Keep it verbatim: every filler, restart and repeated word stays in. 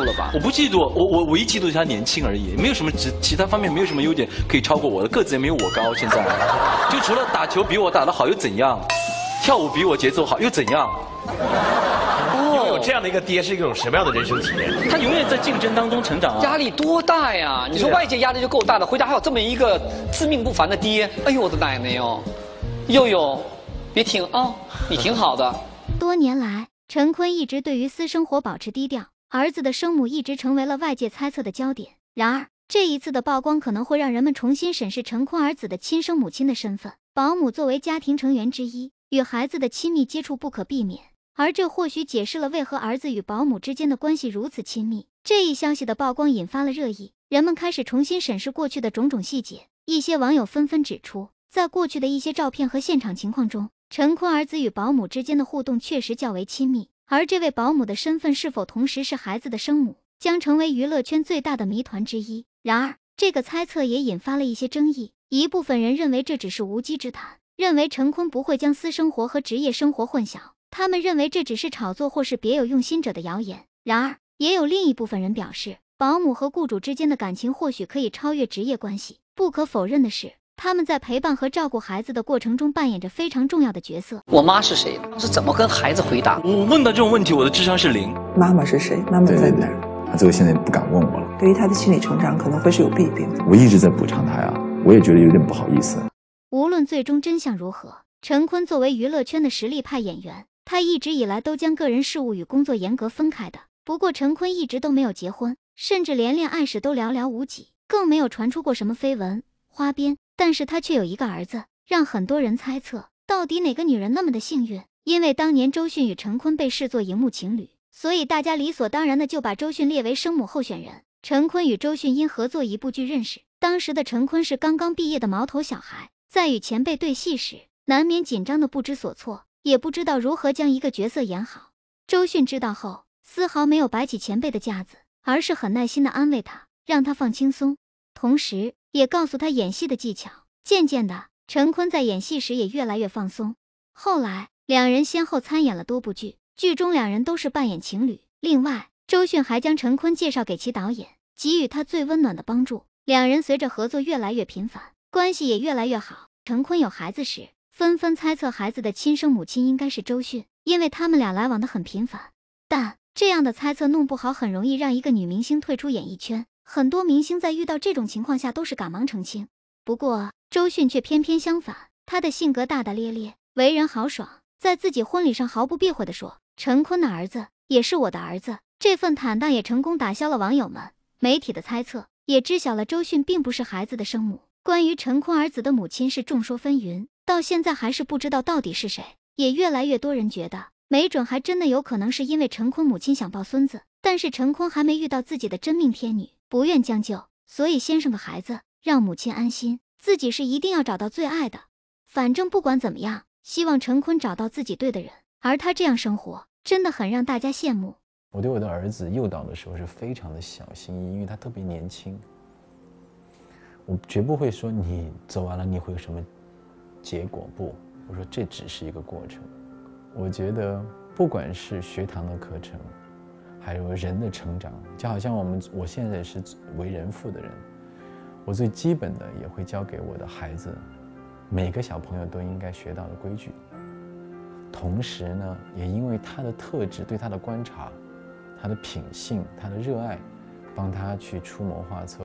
了吧？ 我不嫉妒，我我唯一嫉妒他年轻而已，没有什么其其他方面没有什么优点可以超过我的，个子也没有我高，现在就除了打球比我打得好又怎样，跳舞比我节奏好又怎样？ 拥有这样的一个爹是一种什么样的人生体验？ 他永远在竞争当中成长啊， 压力多大呀！你说外界压力就够大了，回家还有这么一个自命不凡的爹，哎呦我的奶奶哟！佑佑，别停啊，你挺好的。 多年来，陈坤一直对于私生活保持低调，儿子的生母一直成为了外界猜测的焦点。然而，这一次的曝光可能会让人们重新审视陈坤儿子的亲生母亲的身份。保姆作为家庭成员之一，与孩子的亲密接触不可避免。而这或许解释了为何儿子与保姆之间的关系如此亲密。这一消息的曝光引发了热议，人们开始重新审视过去的种种细节。一些网友纷纷指出，在过去的一些照片和现场情况中，陈坤儿子与保姆之间的互动确实较为亲密，而这位保姆的身份是否同时是孩子的生母，将成为娱乐圈最大的谜团之一。然而，这个猜测也引发了一些争议，一部分人认为这只是无稽之谈，认为陈坤不会将私生活和职业生活混淆。他们认为这只是炒作或是别有用心者的谣言。然而，也有另一部分人表示，保姆和雇主之间的感情或许可以超越职业关系。不可否认的是，他们在陪伴和照顾孩子的过程中扮演着非常重要的角色。 我妈是谁？是怎么跟孩子回答？ 我问到这种问题，我的智商是零。 妈妈是谁？妈妈在哪儿？ 他这个现在不敢问我了。 对于他的心理成长可能会是有弊病的。 我一直在补偿他呀，我也觉得有点不好意思。 无论最终真相如何，陈坤作为娱乐圈的实力派演员，他一直以来都将个人事务与工作严格分开的。不过陈坤一直都没有结婚，甚至连恋爱史都寥寥无几，更没有传出过什么绯闻花边。但是他却有一个儿子，让很多人猜测，到底哪个女人那么的幸运？因为当年周迅与陈坤被视作荧幕情侣，所以大家理所当然的就把周迅列为生母候选人。陈坤与周迅因合作一部剧认识，当时的陈坤是刚刚毕业的毛头小孩，在与前辈对戏时，难免紧张的不知所措，也不知道如何将一个角色演好。周迅知道后，丝毫没有摆起前辈的架子，而是很耐心的安慰他，让他放轻松，同时也告诉他演戏的技巧。渐渐的，陈坤在演戏时也越来越放松。后来，两人先后参演了多部剧，剧中两人都是扮演情侣。另外，周迅还将陈坤介绍给其导演，给予他最温暖的帮助。两人随着合作越来越频繁，关系也越来越好。陈坤有孩子时，纷纷猜测孩子的亲生母亲应该是周迅，因为他们俩来往的很频繁。但这样的猜测弄不好很容易让一个女明星退出演艺圈，很多明星在遇到这种情况下都是赶忙澄清。不过周迅却偏偏相反，她的性格大大咧咧，为人豪爽，在自己婚礼上毫不避讳地说，陈坤的儿子也是我的儿子。这份坦荡也成功打消了网友们媒体的猜测，也知晓了周迅并不是孩子的生母。关于陈坤儿子的母亲是众说纷纭，到现在还是不知道到底是谁。也越来越多人觉得，没准还真的有可能是因为陈坤母亲想抱孙子，但是陈坤还没遇到自己的真命天女，不愿将就，所以先生个孩子，让母亲安心，自己是一定要找到最爱的。反正不管怎么样，希望陈坤找到自己对的人，而他这样生活，真的很让大家羡慕。 我对我的儿子诱导的时候是非常的小心翼翼，因为他特别年轻。我绝不会说你走完了你会有什么结果，不，我说这只是一个过程。我觉得不管是学堂的课程，还有人的成长，就好像我们我现在是为人父的人，我最基本的也会教给我的孩子，每个小朋友都应该学到的规矩。同时呢，也因为他的特质，对他的观察，他的品性，他的热爱，帮他去出谋划策。